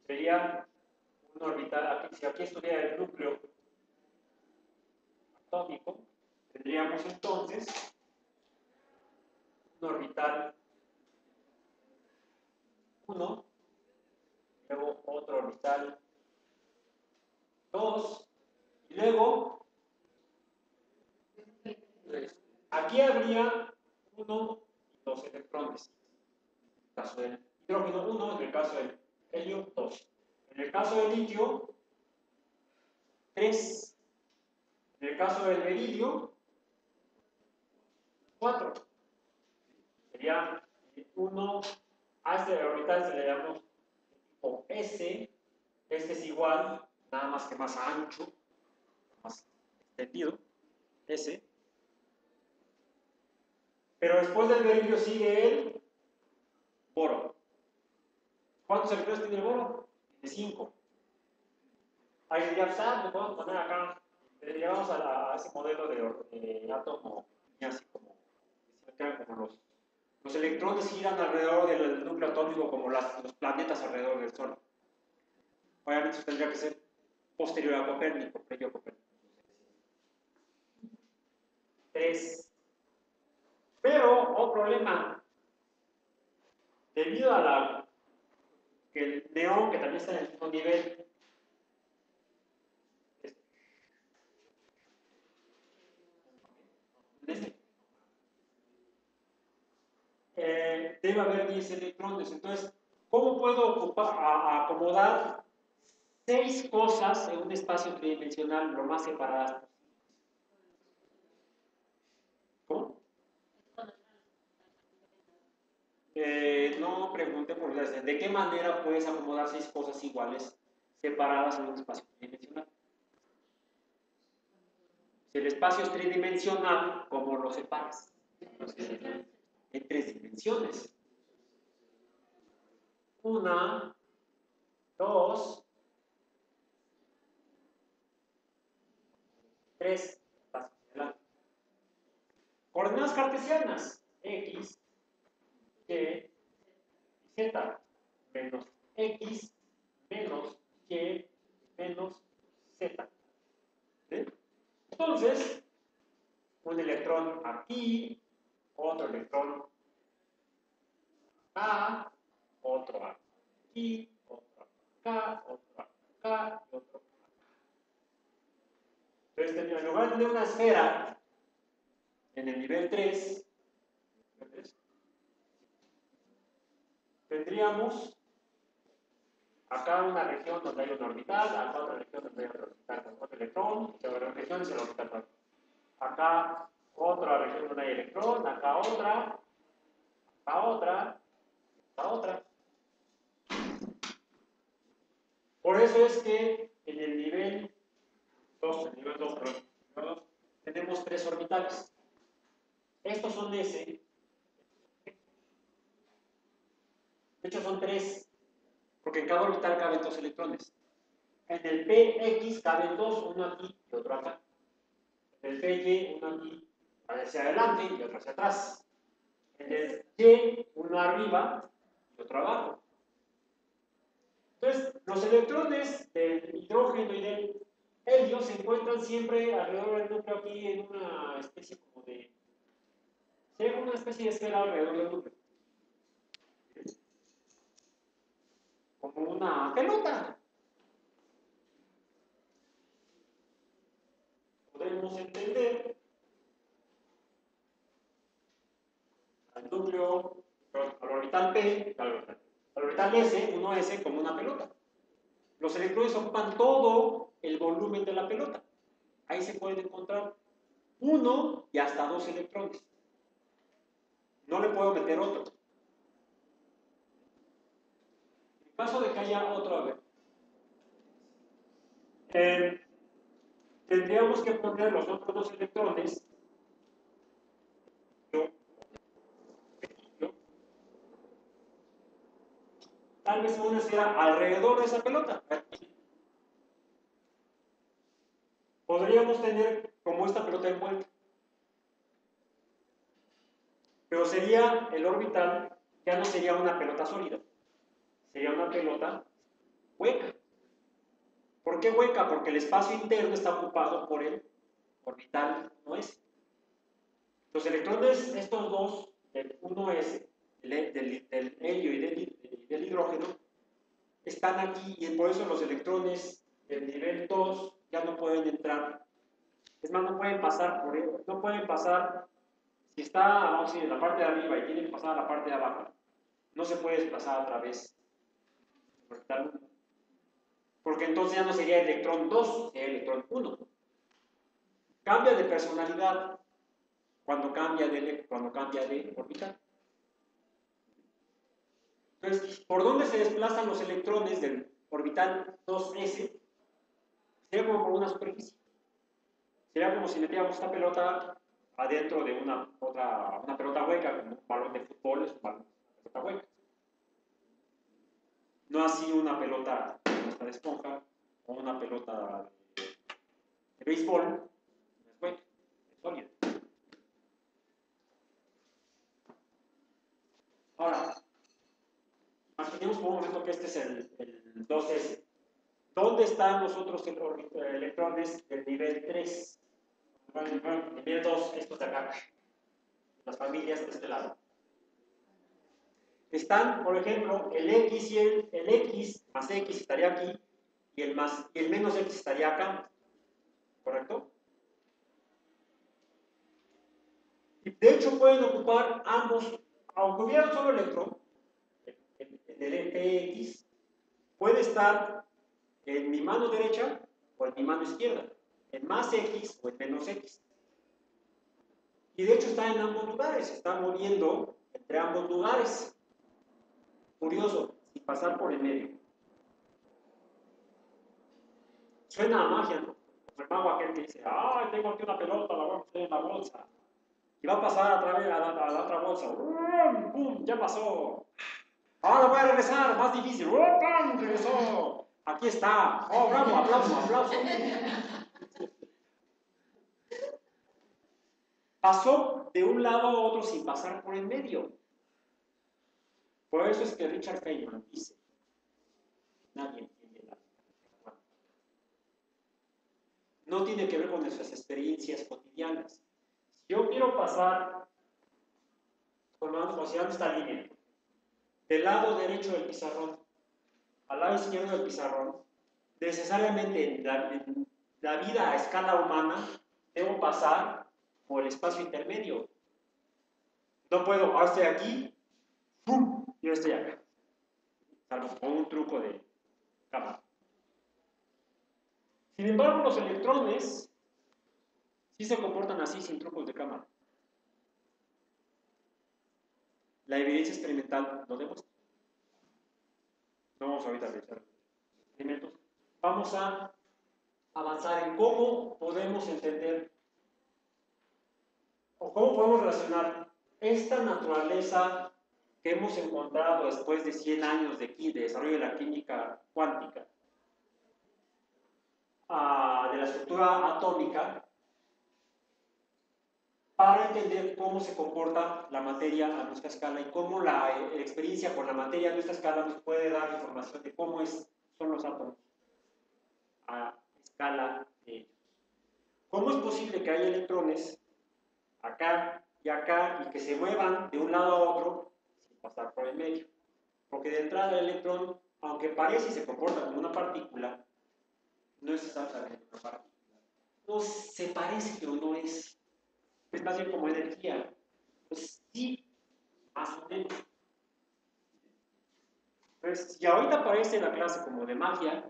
sería un orbital, si aquí estuviera el núcleo atómico, tendríamos entonces un orbital 1, luego otro orbital 2, y luego aquí habría 1 y 2 electrones. En el caso del hidrógeno 1, en el caso del helio 2. En el caso del litio, 3. En el caso del beridio, 4. Sería 1, a este orbital se le llamamos tipo S. Este es igual, nada más que más ancho, más extendido, S. Pero después del beridio sigue el boro. ¿Cuántos electrones tiene el boro? Tiene 5. Ahí diría, le podemos poner acá, llegamos a ese modelo de átomo, así como los electrones giran alrededor del núcleo atómico como los planetas alrededor del Sol. Obviamente eso tendría que ser posterior a Copérnico, previo a Copérnico. 3. Pero, problema, debido a que el neón, que también está en el mismo nivel, debe haber 10 electrones. Entonces, ¿cómo puedo acomodar 6 cosas en un espacio tridimensional lo más separadas posible? ¿Cómo? No pregunte por de qué manera puedes acomodar 6 cosas iguales separadas en un espacio tridimensional. Si el espacio es tridimensional, ¿cómo lo separas? En 3 dimensiones. 1, 2, 3. Coordenadas cartesianas. X, Y, Z. Menos X, menos Y, menos Z. ¿Sí? Entonces, un electrón aquí, otro electrón acá, otro aquí, otro acá, otro acá y otro acá. Entonces, en lugar de tener una esfera en el nivel 3, tendríamos acá una región donde hay un orbital, acá otra región donde hay otro orbital con otro electrón, y otra región es el orbital. Acá otra región donde hay electrón, acá otra, acá otra, acá otra. Por eso es que en el nivel 2, tenemos 3 orbitales. Estos son S. De hecho son 3, porque en cada orbital caben 2 electrones. En el PX caben 2, uno aquí y otro acá. En el PY, uno aquí hacia adelante y otro hacia atrás. En el Y, uno arriba y otro abajo. Entonces, los electrones del hidrógeno y del helio se encuentran siempre alrededor del núcleo aquí en una especie como de... Sería como una especie de esfera alrededor del núcleo. Como una pelota. Podemos entender al núcleo, al orbital P, al orbital S, 1S, como una pelota. Los electrones ocupan todo el volumen de la pelota. Ahí se pueden encontrar 1 y hasta 2 electrones. No le puedo meter otro. En caso de que haya otro, a ver. Tendríamos que poner los otros 2 electrones. Tal vez una esfera alrededor de esa pelota. Podríamos tener como esta pelota envuelta. Pero sería el orbital, ya no sería una pelota sólida. Sería una pelota hueca. ¿Por qué hueca? Porque el espacio interno está ocupado por el orbital 1s. Los electrones, estos dos, del 1s, del helio y del hidrógeno, están aquí y por eso los electrones del nivel 2 ya no pueden entrar. Es más, no pueden pasar por él, no pueden pasar, si está, vamos a decir, en la parte de arriba y tienen que pasar a la parte de abajo, no se puede desplazar a través del orbital 1. Porque entonces ya no sería electrón 2, sería electrón 1. Cambia de personalidad cuando cambia de orbital. Entonces, ¿por dónde se desplazan los electrones del orbital 2s? Sería como por una superficie. Sería como si metiéramos esta pelota adentro de una pelota hueca, como un balón de fútbol, es una pelota hueca. No así una pelota de esponja o una pelota de béisbol, es hueca, es sólida. Ahora, imaginemos por un momento que este es el 2s. ¿Dónde están los otros electrones del nivel 3? Nivel 2, estos de acá. Las familias de este lado. Están, por ejemplo, el X y el X más X estaría aquí y el menos X estaría acá. ¿Correcto? Y de hecho pueden ocupar ambos, aunque hubiera un solo electrón, el PX puede estar en mi mano derecha o en mi mano izquierda, en más X o en menos X. Y de hecho está en ambos lugares, se está moviendo entre ambos lugares. Curioso, sin pasar por el medio. Suena a magia, ¿no? El mago aquel que dice, ¡ay, tengo aquí una pelota, la voy a meter en la bolsa! Y va a pasar a través a la otra bolsa. ¡Bum! ¡Pum! Ya pasó. Ahora voy a regresar, más difícil. ¡Pum! Regresó. Aquí está. ¡Oh, bravo! Aplauso, aplauso. Pasó de un lado a otro sin pasar por el medio. Por eso es que Richard Feynman dice, nadie entiende la cuántica. No tiene que ver con nuestras experiencias cotidianas. Si yo quiero pasar, considerando esta línea, del lado derecho del pizarrón al lado izquierdo del pizarrón, necesariamente en la vida a escala humana debo pasar por el espacio intermedio. No puedo, ahora estoy aquí, ¡pum! Yo estoy acá. Salvo con un truco de cámara. Sin embargo, los electrones sí se comportan así sin trucos de cámara. La evidencia experimental lo demuestra. No vamos ahorita a realizar experimentos. Vamos a avanzar en cómo podemos entender o cómo podemos relacionar esta naturaleza que hemos encontrado después de 100 años de desarrollo de la química cuántica, de la estructura atómica, para entender cómo se comporta la materia a nuestra escala y cómo la experiencia con la materia a nuestra escala nos puede dar información de cómo son los átomos a escala de ellos. ¿Cómo es posible que haya electrones acá y que se muevan de un lado a otro sin pasar por el medio? Porque de entrada el electrón, aunque parece y se comporta como una partícula, no es exactamente una partícula. No se parece, pero no es. Es más bien como energía. Pues sí, más o menos. Entonces, si ahorita parece la clase como de magia,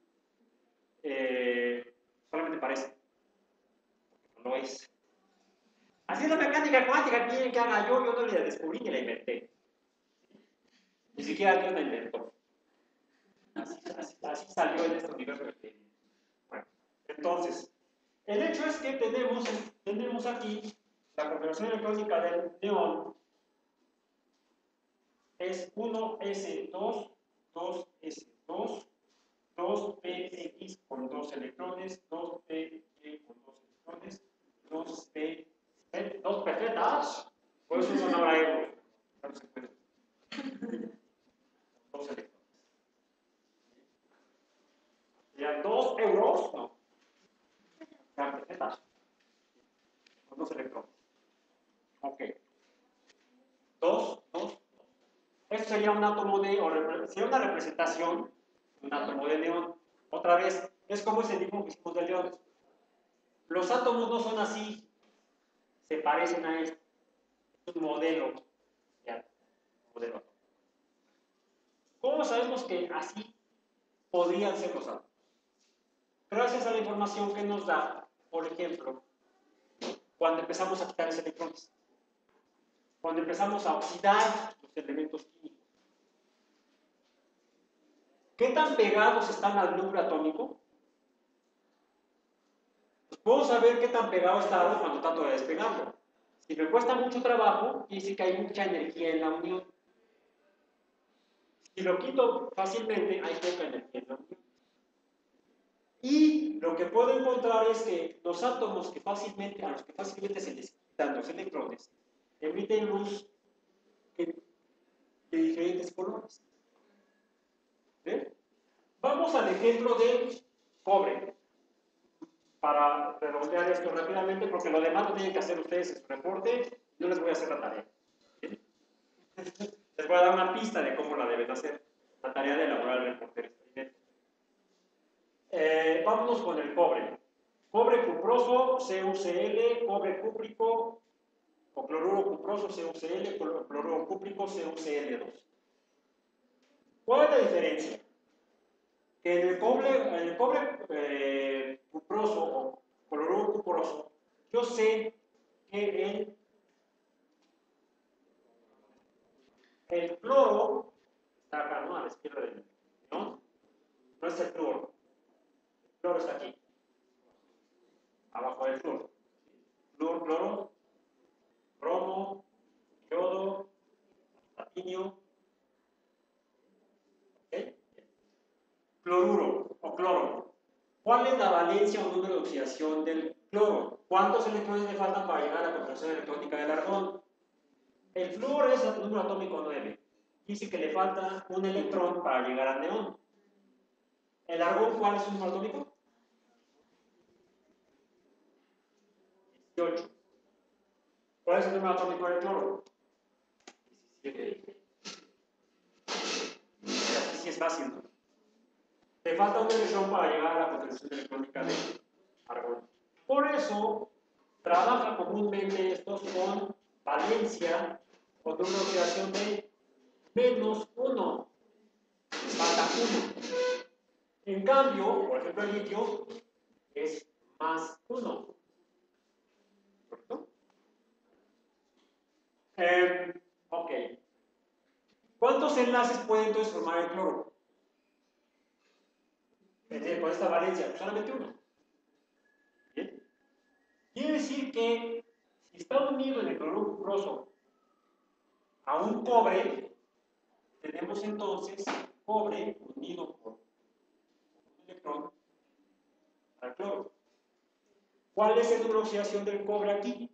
solamente parece, no lo es. Así es la mecánica cuántica, quieren que haga yo no la descubrí ni la inventé. Ni siquiera Dios la inventó. Así salió en este universo que bueno, entonces, el hecho es que tenemos aquí la configuración electrónica del neón es 1s2, 2s2, 2px con 2 electrones, 2py con 2 electrones, 2p, 2 perfectas, por eso son ahora euros. No se puede. 2 electrones. sería un átomo de, sería una representación de un átomo de neón. Otra vez, es como ese dibujo que hicimos de neón. Los átomos no son así, se parecen a esto. Es un modelo. Ya, modelo. ¿Cómo sabemos que así podrían ser los átomos? Gracias a la información que nos da, por ejemplo, cuando empezamos a quitar electrones, cuando empezamos a oxidar los elementos químicos. ¿Qué tan pegados están al núcleo atómico? Pues puedo saber qué tan pegado está algo cuando trato de despegarlo. Si me cuesta mucho trabajo, dice que hay mucha energía en la unión. Si lo quito fácilmente, hay poca energía en la unión. Y lo que puedo encontrar es que los átomos a los que fácilmente se les quitan los electrones, emiten luz de diferentes colores. ¿Ve? Vamos al ejemplo del cobre, para redondear esto rápidamente, porque lo demás lo tienen que hacer ustedes en su reporte, yo les voy a hacer la tarea. ¿Bien? Les voy a dar una pista de cómo la deben hacer, la tarea de elaborar el reporte. Vámonos con el cobre. Cobre cuproso, CuCl, cobre cúprico, o cloruro cuproso, CuCl, cloruro cúprico, CuCl2. ¿Cuál es la diferencia? Que en el cobre cuproso o cloruro cuproso, yo sé que el cloro está acá, ¿no? A la izquierda del, ¿no? No es el flúor. El cloro está aquí, abajo del flúor. Flúor, cloro, bromo, yodo, platinio. ¿Okay? Cloruro o cloro. ¿Cuál es la valencia o número de oxidación del cloro? ¿Cuántos electrones le faltan para llegar a la configuración electrónica del argón? El flúor es el número atómico 9. Dice que le falta un electrón para llegar al neón. ¿El argón cuál es su número atómico? 18. ¿Cuál es el número atómico del cloro? 17. Así sí es fácil, ¿no? Le falta un electrón para llegar a la configuración electrónica del argón. Por eso, trabaja comúnmente estos con valencia o número de oxidación de -1. Les falta 1. En cambio, por ejemplo, el litio es +1. ¿Correcto? Ok. ¿Cuántos enlaces puede entonces formar el cloro? Con esta valencia, solamente uno. ¿Bien? Quiere decir que si está unido en el cloruro cuproso a un cobre, tenemos entonces cobre unido por un electrón al cloro. ¿Cuál es el número de oxidación del cobre aquí?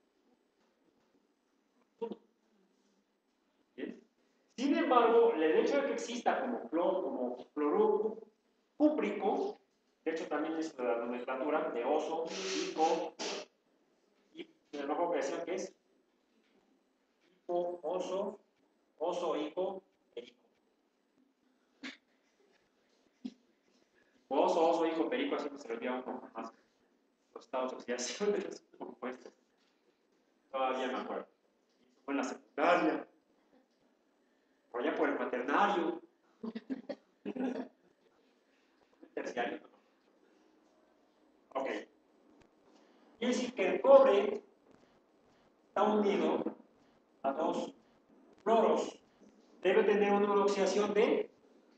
1. ¿Bien? Sin embargo, el hecho de que exista como cloruro cúprico, de hecho también es la nomenclatura de oso, hipo, y el rojo que decía que es hipo, oso, hipo, perico. Oso, hipo, perico, así que se lo olvida un poco más los estados de oxidación de los compuestos. Todavía me acuerdo. Eso fue en la secundaria. Por allá por el cuaternario. Terciario. Ok. Quiere decir que el cobre está unido a dos fluoros. Debe tener un número de oxidación de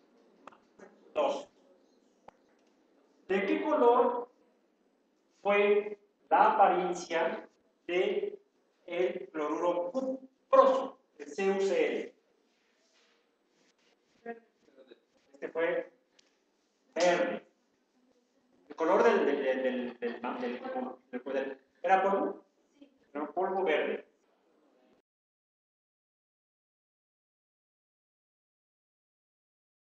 2. ¿De qué color fue la apariencia de el cloruro cuproso, el CuCl? Este fue verde.